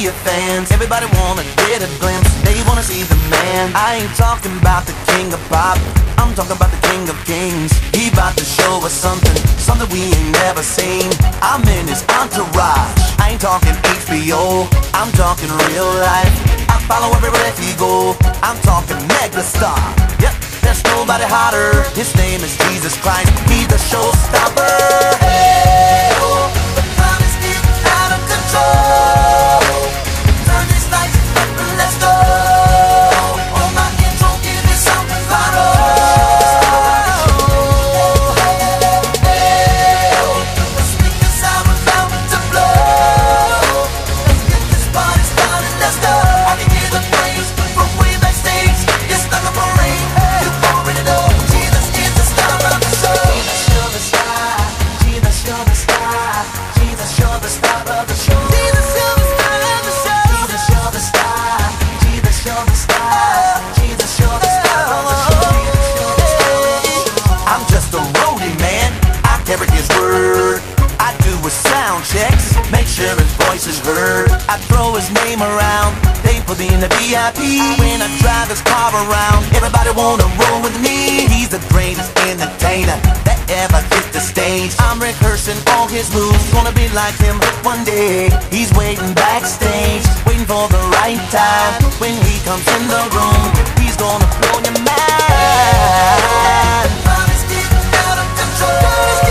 sea of fans. Everybody wanna get a glimpse, they wanna see the man. I ain't talking about the king of pop, I'm talking about the king of kings. He about to show us something, something we ain't never seen. I'm in his entourage, I ain't talking HBO, I'm talking real life. I follow everywhere he go, I'm talking megastar. Yep, there's nobody hotter, his name is Jesus Christ. He's the showstopper. Hey, oh, the crowd is getting out of control. Turn these lights up and let's go. On my intro, give me something viral. Hey, oh, the speakers are about to blow. Let's get this party started, let's go. I can hear the praise from way backstage. It's like a parade, you already know. Jesus is the star of the show. Jesus, you're the star. Jesus, you're the star of the show. Jesus, you're the star of the show. Jesus, you're the star. Jesus, you're the star. Jesus, you're the star of the show. I'm just a roadie, man, I carry his word. I do his sound checks, make sure his voice is heard. I throw his name around, they put me in the VIP. When I drive his car around, everybody wanna roll with me. He's the greatest entertainer that ever hit the stage. I'm rehearsing all his moves, gonna be like him one day. He's waiting backstage, waiting for the right time. When he comes in the room, he's gonna blow your mind. It's getting out of control.